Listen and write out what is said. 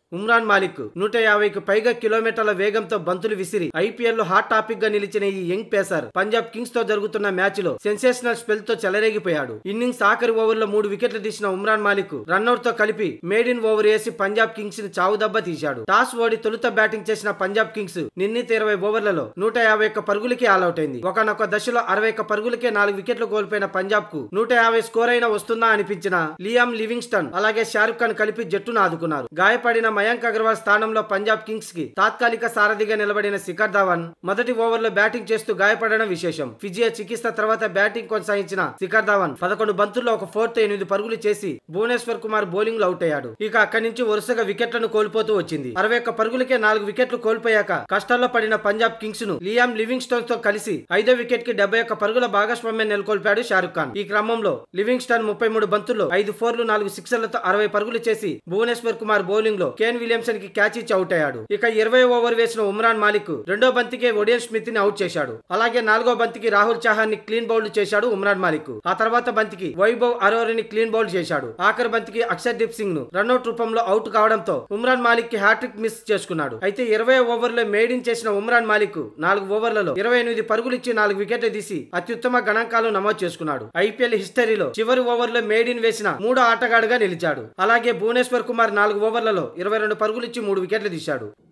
ఉమ్రాన్ మాలిక్ 150కు పైగా కిలోమీటర్ల వేగంతో బంతులు విసిరి ఐపీఎల్ లో హాట్ టాపిక్ గా నిలిచిన ఈ యంగ్ పేసర్ పంజాబ్ కింగ్స్ తో జరుగుతున్న మ్యాచ్ లో సెన్సేషనల్ స్పెల్ తో చెలరేగిపోయాడు. ఇన్నింగ్స్ ఆఖరి ఓవర్లో 3 వికెట్లు తీసిన ఉమ్రాన్ మాలిక్ రన్అట్ తో కలిపి మేడిన్ ఓవర్ వేసి పంజాబ్ కింగ్స్ ని చావుదబ్బ తీశాడు. టాస్ ఓడి తొలుత బ్యాటింగ్ చేసిన పంజాబ్ కింగ్స్ నిర్ణీత 20 ఓవర్లలో 151 పరుగులకి ఆల్అౌట్ అయింది. ఒకనొక దశలో 61 పరుగులకే 4 వికెట్లు కోల్పోయిన పంజాబ్ కు 150 స్కోర్ అయినా వస్తుందా అనిపించిన లియామ్ లివింగ్స్టన్ అలాగే షారుఖ్ ఖాన్ కలిపి జట్టును ఆదుకున్నారు. గాయపడిన మయాంక్ అగర్వాల్ స్థానంలో పంజాబ్ కింగ్స్ కి తాత్కాలిక సారథిగా నిలబడిన శిఖర్ ధవన్ మొదటి ఓవర్లో బ్యాటింగ్ చేస్తూ గాయపడడం విశేషం. ఫిజియో చికిత్స తర్వాత బ్యాటింగ్ కొనసాగించిన శిఖర్ ధవన్ 11 బంతుల్లో ఒక 4తో 8 పరుగులు చేసి భువనేశ్వర్ కుమార్ బౌలింగ్ లో అవుట్ అయ్యాడు. ఇక అక్కడి నుంచి వరుసగా వికెట్లను కోల్పోతూ వచ్చింది. 61 పరుగులకే 4 వికెట్లు కోల్పోయాక కష్టాల్లో పడిన పంజాబ్ కింగ్స్ ను లియామ్ లివింగ్స్టన్ తో కలిసి 5వ వికెట్ కి 71 పరుగుల భాగస్వామ్యం నెలకొల్పాడు షారుఖ్ ఖాన్. ఈ క్రమంలో లివింగ్స్టన్ 33 బంతుల్లో 5 ఫోర్లు 4 సిక్సర్లతో 60 పరుగులు చేసి భువనేశ్వర్ కుమార్ బౌలింగ్ లో కేన్ విలియమ్సన్ కి క్యాచ్ ఇచ్చి అవుట్ అయ్యాడు. ఇక 20వ ఓవర్ వేసిన ఉమ్రాన్ మాలిక్ రెండో బంతికే ఒడియన్ స్మిత్ ని అవుట్ చేశాడు. అలాగే 4వ బంతికి రాహుల్ చహాన్ ని క్లీన్ బౌల్డ్ చేశాడు ఉమ్రాన్ మాలిక్. ఆ తర్వాత బంతికి వైభవ్ అరోరాని క్లీన్ బౌల్డ్ చేశాడు. ఆఖరి బంతికి అక్షర్దీప్ సింగ్ ను రన్అట్ రూపంలో అవుట్ కావడంతో ఉమ్రాన్ మాలిక్ కి హ్యాట్రిక్ మిస్ చేసుకున్నాడు. అయితే 20వ ఓవర్లో మేడిన్ చేసిన ఉమ్రాన్ మాలిక్ 4 ఓవర్లలో 28 పరుగులు ఇచ్చి 4 వికెట్లు తీసి అత్యుత్తమ గణాంకాలు నమోదు చేసుకున్నాడు. ఐపీఎల్ హిస్టరీలో చివరి ఓవర్లో మేడిన్ వేసిన 3వ ఆటగాడుగా నిలిచాడు. అలాగే భువనేశ్వర్ కుమార్ 4 ఓవర్లలో 22 పరుగులు ఇచ్చి 3 వికెట్లు తీశాడు.